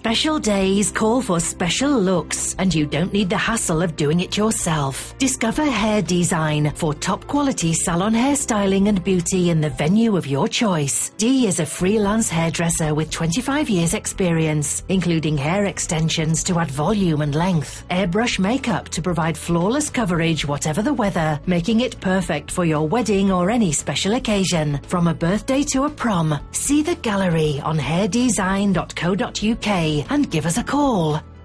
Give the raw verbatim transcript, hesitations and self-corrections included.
Special days call for special looks, and you don't need the hassle of doing it yourself. Discover Hairdeezine for top quality salon hairstyling and beauty in the venue of your choice. Dee is a freelance hairdresser with twenty-five years experience, including hair extensions to add volume and length, airbrush makeup to provide flawless coverage whatever the weather, making it perfect for your wedding or any special occasion. From a birthday to a prom, see the gallery on hairdeezine dot co dot uk and give us a call.